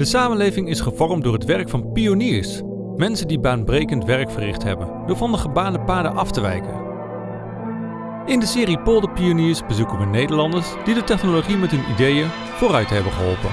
De samenleving is gevormd door het werk van pioniers. Mensen die baanbrekend werk verricht hebben, door van de gebaande paden af te wijken. In de serie Polderpioniers bezoeken we Nederlanders die de technologie met hun ideeën vooruit hebben geholpen.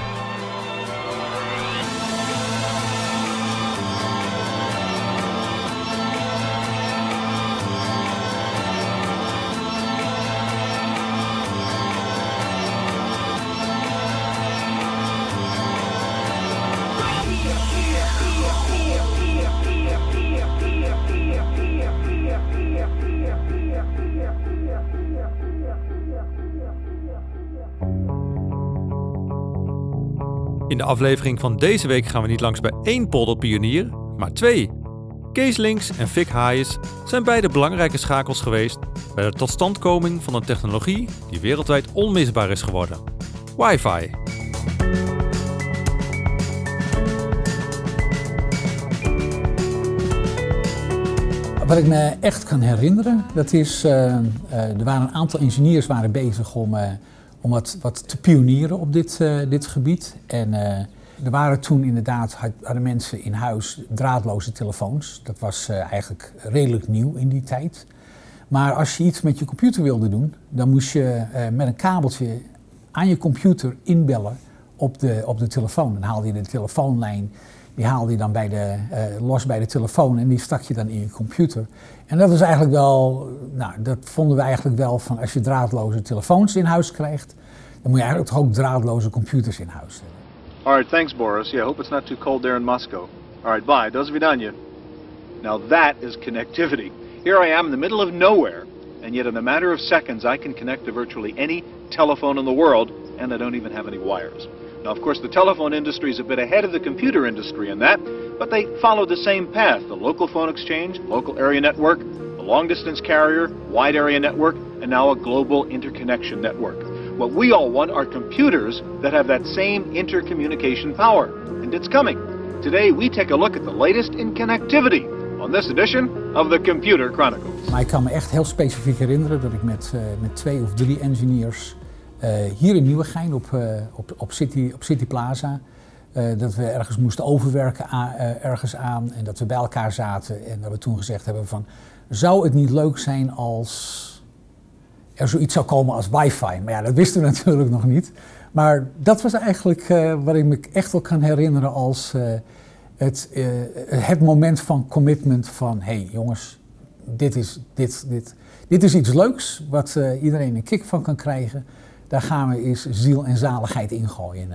In de aflevering van deze week gaan we niet langs bij één polderpionier, maar twee. Kees Links en Fik Hayes zijn beide belangrijke schakels geweest bij de totstandkoming van een technologie die wereldwijd onmisbaar is geworden: wifi. Wat ik me echt kan herinneren, dat is, er waren een aantal ingenieurs bezig om wat te pionieren op dit gebied. En er waren toen inderdaad, hadden mensen in huis draadloze telefoons. Dat was eigenlijk redelijk nieuw in die tijd. Maar als je iets met je computer wilde doen, dan moest je met een kabeltje aan je computer inbellen op de telefoon. Dan haalde je de telefoonlijn, die haalde je dan los bij de telefoon en die stak je dan in je computer. En dat is eigenlijk wel, dat vonden we eigenlijk wel van, als je draadloze telefoons in huis krijgt, dan moet je eigenlijk toch ook draadloze computers in huis hebben. Alright, thanks Boris. Yeah, hope it's not too cold there in Moscow. Alright, bye. Those have done you. Now that is connectivity. Here I am in the middle of nowhere, and yet in a matter of seconds I can connect to virtually any telephone in the world, and I don't even have any wires. Now, of course, the telephone industry is a bit ahead of the computer industry in that, but they follow the same path: the local phone exchange, local area network, the long-distance carrier, wide area network, and now a global interconnection network. What we all want are computers that have that same intercommunication power, and it's coming. Today, we take a look at the latest in connectivity on this edition of the Computer Chronicles. Maar ik kan me echt heel specifiek herinneren dat ik met 2 of 3 engineers hier in Nieuwegein op City Plaza, dat we ergens moesten overwerken ergens aan en dat we bij elkaar zaten en dat we toen gezegd hebben van, zou het niet leuk zijn als er zoiets zou komen als wifi? Maar ja, dat wisten we natuurlijk nog niet. Maar dat was eigenlijk wat ik me echt wel kan herinneren als het moment van commitment van, hey jongens, dit is iets leuks wat iedereen een kick van kan krijgen. Daar gaan we eens ziel en zaligheid in gooien.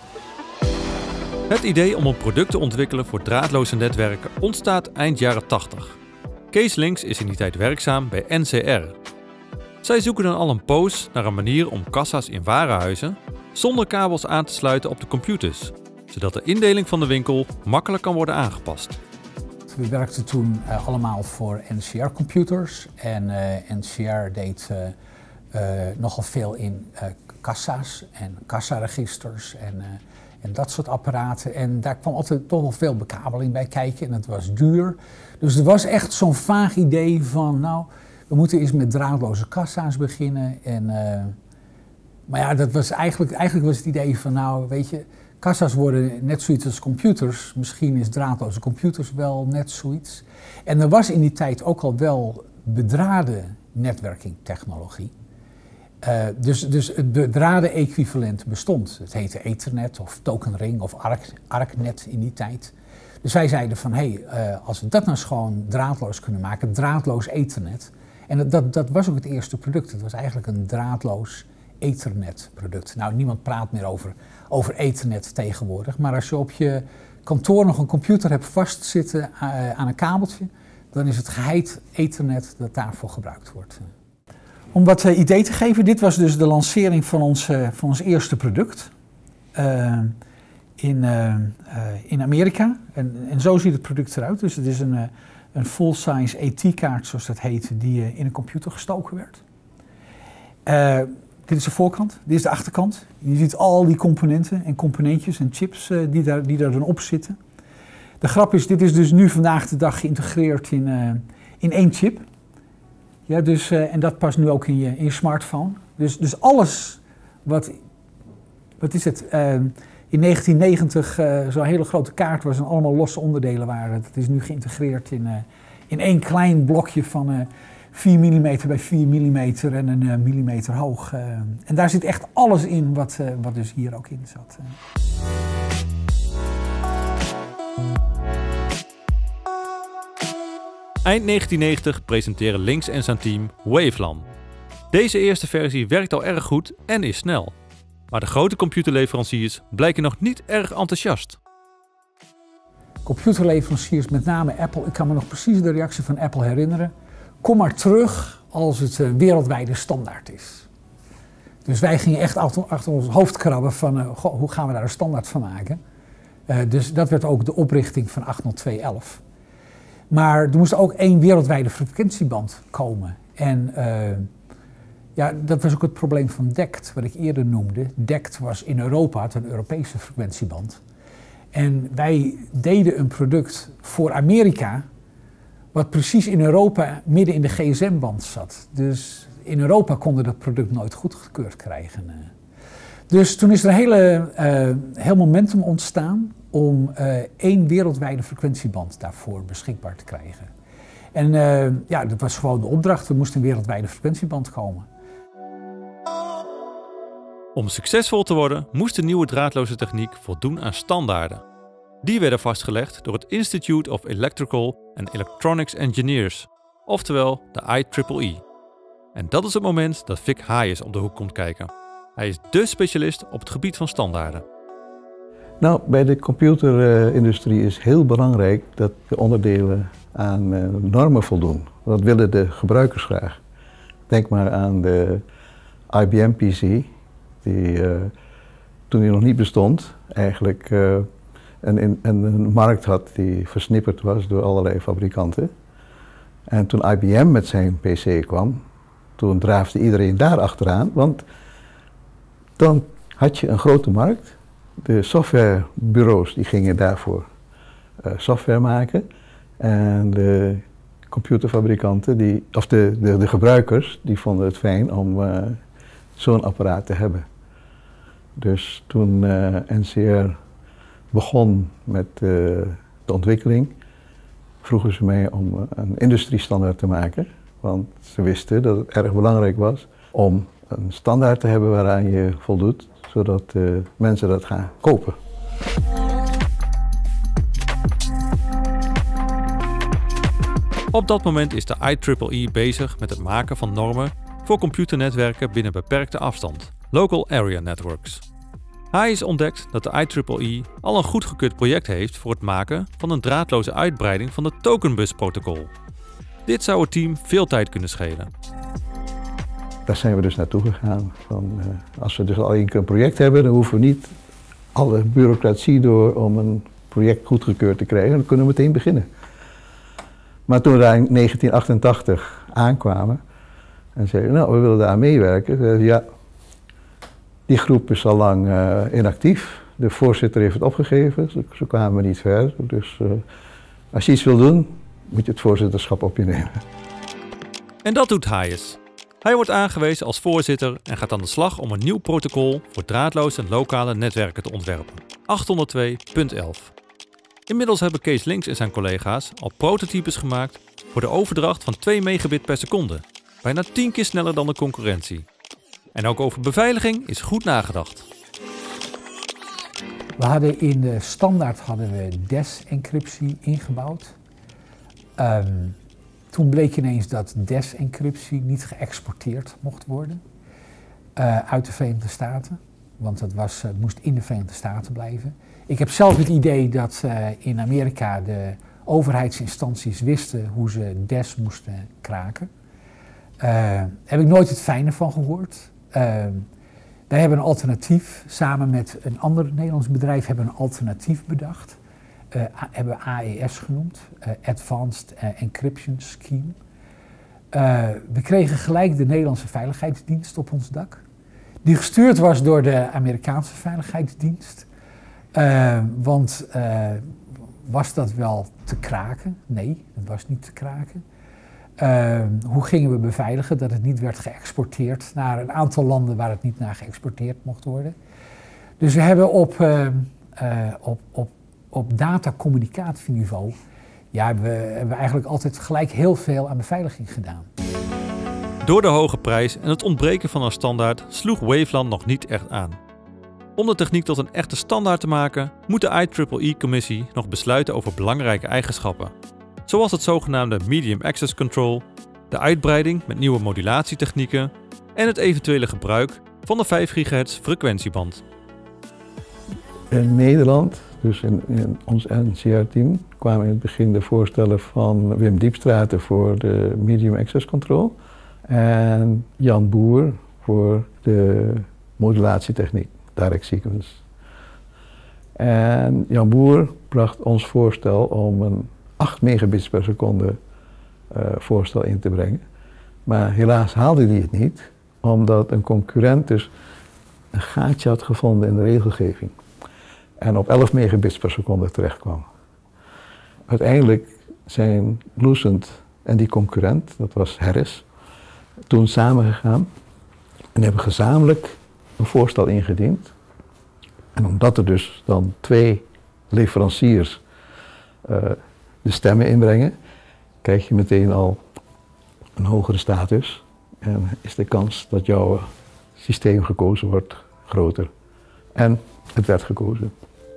Het idee om een product te ontwikkelen voor draadloze netwerken ontstaat eind jaren 80. Kees Links is in die tijd werkzaam bij NCR. Zij zoeken dan al een poos naar een manier om kassa's in warenhuizen zonder kabels aan te sluiten op de computers, zodat de indeling van de winkel makkelijk kan worden aangepast. We werkten toen allemaal voor NCR Computers en NCR deed nogal veel in kassa's en kassaregisters en dat soort apparaten. En daar kwam altijd toch wel veel bekabeling bij kijken en het was duur. Dus er was echt zo'n vaag idee van, we moeten eens met draadloze kassa's beginnen. Maar ja, dat was eigenlijk was het idee van, weet je, kassa's worden net zoiets als computers. Misschien is draadloze computers wel net zoiets. En er was in die tijd ook al wel bedraden netwerkingtechnologie. Dus het bedraden equivalent bestond. Het heette Ethernet of Token Ring of ArcNet in die tijd. Dus wij zeiden van, als we dat nou gewoon draadloos kunnen maken, draadloos Ethernet. En dat was ook het eerste product. Het was eigenlijk een draadloos Ethernet product. Nou, niemand praat meer over Ethernet tegenwoordig. Maar als je op je kantoor nog een computer hebt vastzitten aan een kabeltje, dan is het geheid Ethernet dat daarvoor gebruikt wordt. Om wat idee te geven, dit was dus de lancering van ons eerste product in Amerika. En zo ziet het product eruit. Dus het is een full-size AT-kaart, zoals dat heet, die in een computer gestoken werd. Dit is de voorkant, dit is de achterkant. Je ziet al die componenten en componentjes en chips die daar dan op zitten. De grap is, dit is dus nu vandaag de dag geïntegreerd in één chip. Ja, dus, en dat past nu ook in je smartphone. Dus alles wat is het? in 1990 zo'n hele grote kaart was en allemaal losse onderdelen waren. Dat is nu geïntegreerd in één klein blokje van 4 mm bij 4 mm en een millimeter hoog. En daar zit echt alles in wat dus hier ook in zat. Eind 1990 presenteren Lynx en zijn team Wavelan. Deze eerste versie werkt al erg goed en is snel. Maar de grote computerleveranciers blijken nog niet erg enthousiast. Computerleveranciers, met name Apple, ik kan me nog precies de reactie van Apple herinneren. Kom maar terug als het wereldwijde standaard is. Dus wij gingen echt achter ons hoofd krabben van hoe gaan we daar een standaard van maken. Dus dat werd ook de oprichting van 802.11. Maar er moest ook één wereldwijde frequentieband komen. En ja, dat was ook het probleem van DECT, wat ik eerder noemde. DECT was in Europa, het een Europese frequentieband. En wij deden een product voor Amerika, wat precies in Europa midden in de GSM-band zat. Dus in Europa konden we dat product nooit goedgekeurd krijgen. Dus toen is er een heel momentum ontstaan om één wereldwijde frequentieband daarvoor beschikbaar te krijgen. En ja, dat was gewoon de opdracht. Er moest een wereldwijde frequentieband komen. Om succesvol te worden moest de nieuwe draadloze techniek voldoen aan standaarden. Die werden vastgelegd door het Institute of Electrical and Electronics Engineers, oftewel de IEEE. En dat is het moment dat Vic Hayes op de hoek komt kijken. Hij is dé specialist op het gebied van standaarden. Nou, bij de computerindustrie is heel belangrijk dat de onderdelen aan normen voldoen. Dat willen de gebruikers graag. Denk maar aan de IBM PC, die toen die nog niet bestond, eigenlijk een markt had die versnipperd was door allerlei fabrikanten. En toen IBM met zijn PC kwam, toen draafde iedereen daar achteraan, want dan had je een grote markt. De softwarebureaus die gingen daarvoor software maken en de computerfabrikanten, of de gebruikers, die vonden het fijn om zo'n apparaat te hebben. Dus toen NCR begon met de ontwikkeling, vroegen ze mij om een industriestandaard te maken. Want ze wisten dat het erg belangrijk was om een standaard te hebben waaraan je voldoet, zodat mensen dat gaan kopen. Op dat moment is de IEEE bezig met het maken van normen voor computernetwerken binnen beperkte afstand, Local Area Networks. Hayes ontdekt dat de IEEE al een goedgekeurd project heeft voor het maken van een draadloze uitbreiding van het tokenbus-protocol. Dit zou het team veel tijd kunnen schelen. Daar zijn we dus naartoe gegaan. Als we dus al een project hebben, dan hoeven we niet alle bureaucratie door om een project goedgekeurd te krijgen. Dan kunnen we meteen beginnen. Maar toen we daar in 1988 aankwamen en zeiden, nou, we willen daar meewerken. Ja, die groep is al lang inactief. De voorzitter heeft het opgegeven, zo kwamen we niet verder. Dus als je iets wil doen, moet je het voorzitterschap op je nemen. En dat doet Hayes. Hij wordt aangewezen als voorzitter en gaat aan de slag om een nieuw protocol voor draadloze lokale netwerken te ontwerpen, 802.11. Inmiddels hebben Kees Lynx en zijn collega's al prototypes gemaakt voor de overdracht van 2 megabit per seconde, bijna 10 keer sneller dan de concurrentie. En ook over beveiliging is goed nagedacht. We hadden in de standaard DES-encryptie ingebouwd. Toen bleek ineens dat DES-encryptie niet geëxporteerd mocht worden uit de Verenigde Staten, want het moest in de Verenigde Staten blijven. Ik heb zelf het idee dat in Amerika de overheidsinstanties wisten hoe ze DES moesten kraken. Heb ik nooit het fijne van gehoord. Wij hebben een alternatief, samen met een ander Nederlands bedrijf, hebben een alternatief bedacht. Hebben we AES genoemd, Advanced Encryption Scheme. We kregen gelijk de Nederlandse Veiligheidsdienst op ons dak, die gestuurd was door de Amerikaanse Veiligheidsdienst. Want was dat wel te kraken? Nee, dat was niet te kraken. Hoe gingen we beveiligen dat het niet werd geëxporteerd naar een aantal landen waar het niet naar geëxporteerd mocht worden? Dus we hebben op datacommunicatieniveau hebben we eigenlijk altijd gelijk heel veel aan beveiliging gedaan. Door de hoge prijs en het ontbreken van een standaard sloeg Waveland nog niet echt aan. Om de techniek tot een echte standaard te maken, moet de IEEE-commissie nog besluiten over belangrijke eigenschappen. Zoals het zogenaamde Medium Access Control, de uitbreiding met nieuwe modulatietechnieken en het eventuele gebruik van de 5 GHz frequentieband. In Nederland, dus in ons NCR-team, kwamen in het begin de voorstellen van Wim Diepstraten voor de Medium Access Control en Jan Boer voor de modulatietechniek, Direct Sequence. En Jan Boer bracht ons voorstel om een 8 megabits per seconde voorstel in te brengen. Maar helaas haalde hij het niet, omdat een concurrent dus een gaatje had gevonden in de regelgeving. En op 11 megabits per seconde terecht kwam. Uiteindelijk zijn Lucent en die concurrent, dat was Harris, toen samengegaan en hebben gezamenlijk een voorstel ingediend. En omdat er dus dan 2 leveranciers de stemmen inbrengen, krijg je meteen al een hogere status en is de kans dat jouw systeem gekozen wordt groter. En het werd gekozen.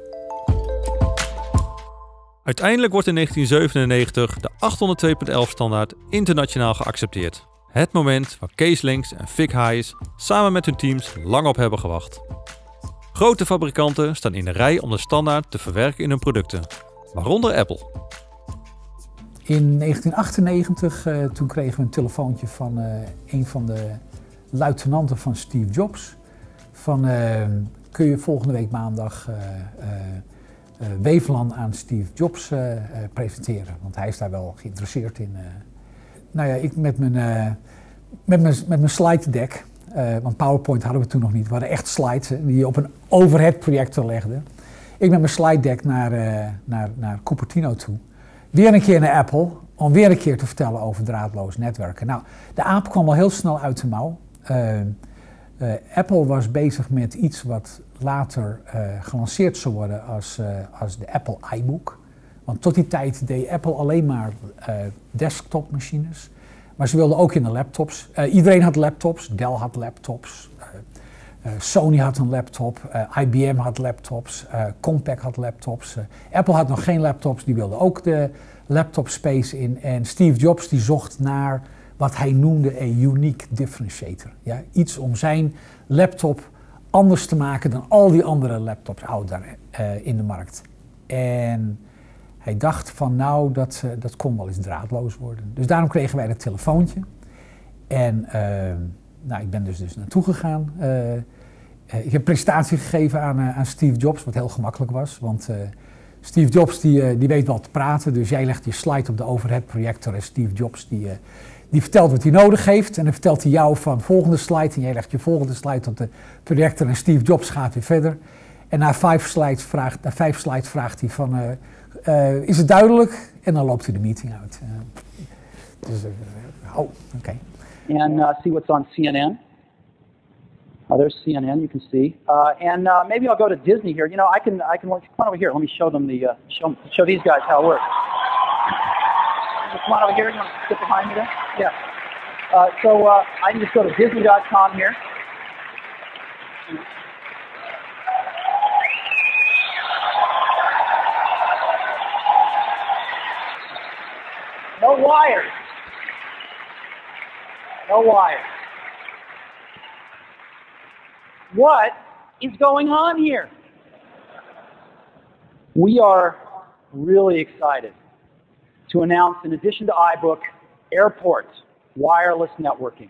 Uiteindelijk wordt in 1997 de 802.11 standaard internationaal geaccepteerd. Het moment waar Kees Links en Vic Hayes samen met hun teams lang op hebben gewacht. Grote fabrikanten staan in de rij om de standaard te verwerken in hun producten, waaronder Apple. In 1998 toen kregen we een telefoontje van een van de luitenanten van Steve Jobs. Van kun je volgende week maandag Waveland aan Steve Jobs presenteren, want hij is daar wel geïnteresseerd in. Nou ja, ik met mijn slide deck, want PowerPoint hadden we toen nog niet, we hadden echt slides die je op een overhead projector legde. Ik met mijn slide deck naar Cupertino toe. Weer een keer naar Apple, om weer een keer te vertellen over draadloos netwerken. Nou, de aap kwam al heel snel uit de mouw. Apple was bezig met iets wat later gelanceerd zou worden als de Apple iBook. Want tot die tijd deed Apple alleen maar desktopmachines. Maar ze wilden ook in de laptops. Iedereen had laptops, Dell had laptops, Sony had een laptop, IBM had laptops, Compaq had laptops. Apple had nog geen laptops, die wilde ook de laptop space in. En Steve Jobs die zocht naar wat hij noemde een unique differentiator. Ja? Iets om zijn laptop anders te maken dan al die andere laptops in de markt. En hij dacht van nou, dat kon wel eens draadloos worden. Dus daarom kregen wij dat telefoontje. En nou, ik ben dus naartoe gegaan. Ik heb een presentatie gegeven aan Steve Jobs, wat heel gemakkelijk was. Want Steve Jobs die weet wel te praten, dus jij legt je slide op de overhead projector en Steve Jobs die vertelt wat hij nodig heeft. En dan vertelt hij jou van volgende slide en jij legt je volgende slide op de projector en Steve Jobs gaat weer verder. En na 5 slides vraagt hij van, is het duidelijk? En dan loopt hij de meeting uit. Okay. And see what's on CNN. Oh, there's CNN, you can see. And maybe I'll go to Disney here. You know, I can come on over here. Let me show them show these guys how it works. Come on over here. You want to sit behind me there? Yeah. So I can just go to Disney.com here. No wires. No wires. What is going on here? We are really excited to announce, in addition to iBook, Airport wireless networking.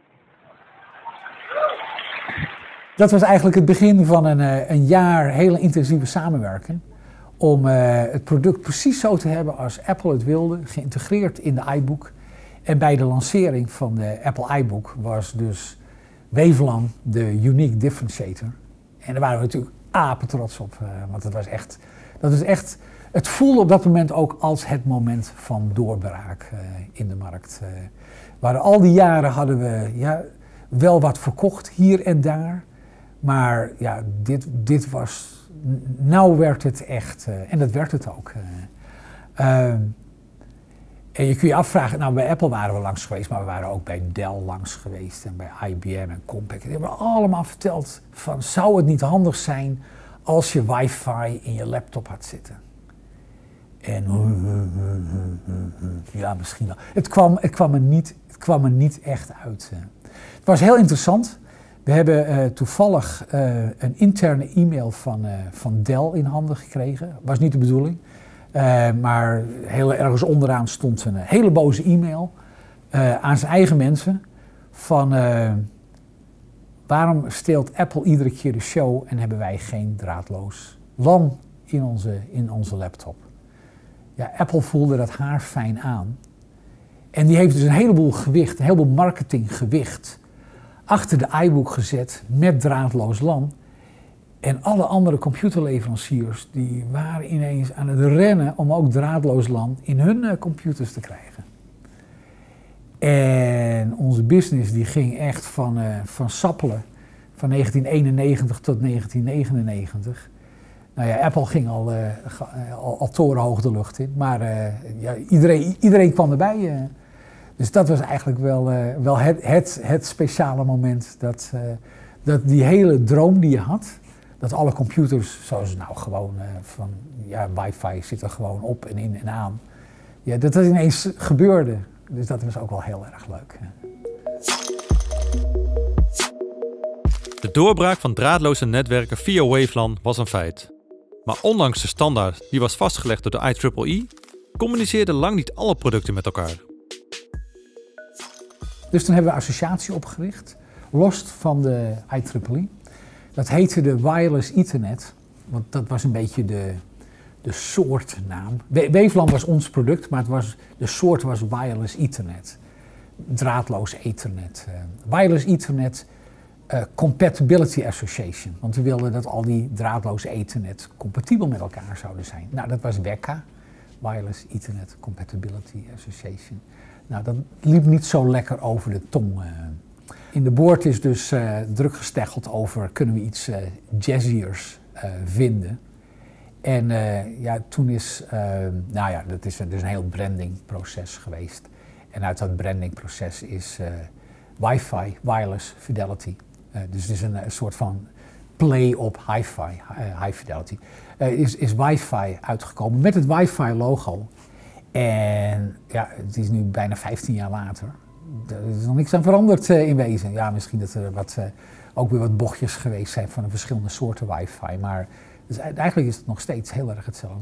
Dat was eigenlijk het begin van een jaar hele intensieve samenwerking. Om het product precies zo te hebben als Apple het wilde, geïntegreerd in de iBook. En bij de lancering van de Apple iBook was dus Waveland de unique differentiator. En daar waren we natuurlijk apen trots op, want dat was echt, het voelde op dat moment ook als het moment van doorbraak in de markt. Al die jaren hadden we wel wat verkocht hier en daar, Maar ja, dit was... Nou werd het echt... en dat werd het ook. En je kunt je afvragen... Nou, bij Apple waren we langs geweest, maar we waren ook bij Dell langs geweest. En bij IBM en Compaq. Die hebben allemaal verteld van... Zou het niet handig zijn als je wifi in je laptop had zitten? En... ja, misschien wel. Het kwam er niet echt uit. Het was heel interessant. We hebben toevallig een interne e-mail van Dell in handen gekregen. Was niet de bedoeling. Maar heel ergens onderaan stond een hele boze e-mail aan zijn eigen mensen. Van waarom steelt Apple iedere keer de show en hebben wij geen draadloos LAN in onze laptop? Ja, Apple voelde dat haarfijn aan. En die heeft dus een heleboel gewicht, een heleboel marketinggewicht achter de iBook gezet met draadloos LAN. En alle andere computerleveranciers die waren ineens aan het rennen om ook draadloos LAN in hun computers te krijgen. En onze business die ging echt van sappelen van 1991 tot 1999. Nou ja, Apple ging al torenhoog de lucht in, maar ja, iedereen kwam erbij. Dus dat was eigenlijk wel het speciale moment dat die hele droom die je had, dat alle computers, zoals nou gewoon van ja, wifi zit er gewoon op en in en aan, ja, dat ineens gebeurde. Dus dat was ook wel heel erg leuk. De doorbraak van draadloze netwerken via WaveLAN was een feit. Maar ondanks de standaard die was vastgelegd door de IEEE, communiceerden lang niet alle producten met elkaar. Dus toen hebben we een associatie opgericht, los van de IEEE. Dat heette de Wireless Ethernet, want dat was een beetje de soortnaam. WaveLAN was ons product, maar de soort was Wireless Ethernet. Draadloos Ethernet. Wireless Ethernet Compatibility Association. Want we wilden dat al die draadloze Ethernet compatibel met elkaar zouden zijn. Nou, dat was WECA, Wireless Ethernet Compatibility Association. Nou, dat liep niet zo lekker over de tong. In de board is dus druk gesteggeld over, kunnen we iets jazziers vinden? En ja, toen is, nou ja, dat is een heel brandingproces geweest. En uit dat brandingproces is Wi-Fi, Wireless Fidelity. Dus het is een soort van play op hi-fi, high fidelity. Is Wi-Fi uitgekomen met het Wi-Fi logo. En ja, het is nu bijna 15 jaar later. Er is nog niks aan veranderd in wezen. Ja, misschien dat er ook weer wat bochtjes geweest zijn van de verschillende soorten wifi. Maar dus eigenlijk is het nog steeds heel erg hetzelfde.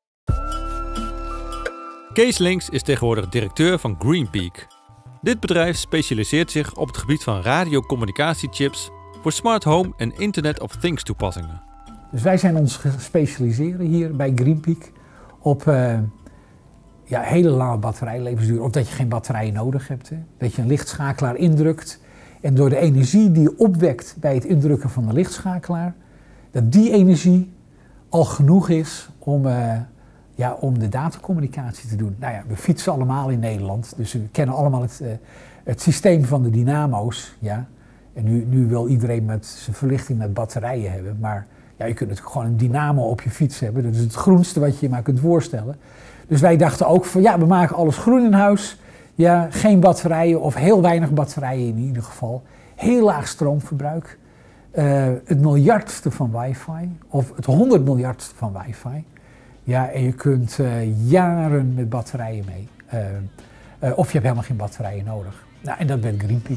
Kees Links is tegenwoordig directeur van GreenPeak. Dit bedrijf specialiseert zich op het gebied van radiocommunicatiechips voor smart home en Internet of Things toepassingen. Dus wij zijn ons gespecialiseren hier bij GreenPeak op ja, hele lange batterijlevensduur. Of dat je geen batterijen nodig hebt. Hè. Dat je een lichtschakelaar indrukt en door de energie die je opwekt bij het indrukken van de lichtschakelaar, dat die energie al genoeg is om de datacommunicatie te doen. Nou ja, we fietsen allemaal in Nederland, dus we kennen allemaal het systeem van de dynamo's. Ja. En nu wil iedereen met zijn verlichting met batterijen hebben, maar ja, je kunt natuurlijk gewoon een dynamo op je fiets hebben. Dat is het groenste wat je je maar kunt voorstellen. Dus wij dachten ook van ja, we maken alles groen in huis. Ja, geen batterijen of heel weinig batterijen in ieder geval. Heel laag stroomverbruik. Het miljardste van wifi of het 100 miljardste van wifi. Ja, en je kunt jaren met batterijen mee. Of je hebt helemaal geen batterijen nodig. Nou, en dat werd GreenPeak.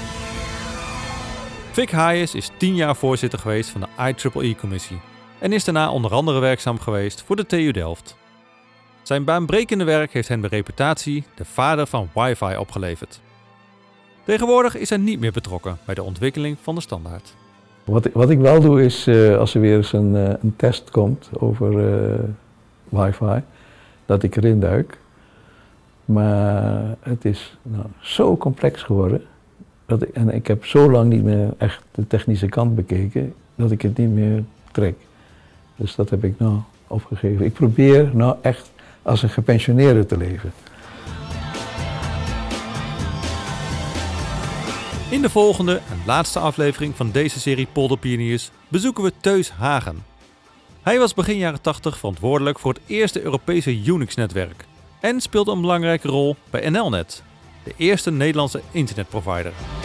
Vic Hayes is 10 jaar voorzitter geweest van de IEEE-commissie en is daarna onder andere werkzaam geweest voor de TU Delft. Zijn baanbrekende werk heeft hem de reputatie de vader van wifi opgeleverd. Tegenwoordig is hij niet meer betrokken bij de ontwikkeling van de standaard. Wat ik wel doe is, als er weer eens een test komt over wifi, dat ik erin duik. Maar het is zo complex geworden. En ik heb zo lang niet meer echt de technische kant bekeken, dat ik het niet meer trek. Dus dat heb ik opgegeven. Ik probeer echt als een gepensioneerde te leven. In de volgende en laatste aflevering van deze serie Polderpioniers bezoeken we Teus Hagen. Hij was begin jaren 80 verantwoordelijk voor het eerste Europese Unix-netwerk en speelde een belangrijke rol bij NLnet, de eerste Nederlandse internetprovider.